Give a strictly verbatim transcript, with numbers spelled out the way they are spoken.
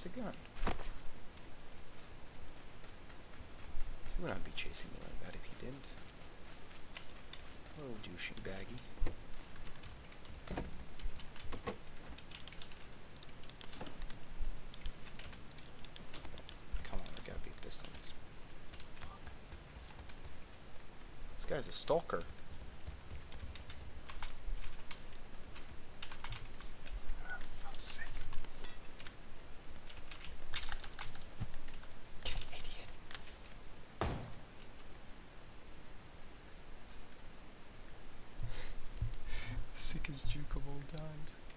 has a gun. He would not be chasing me like that if he didn't. Little douchey baggy. Come on, I gotta be pissed on this. Fuck. This guy's a stalker. Oh, for fuck's sake. Idiot. Sickest juke of all times.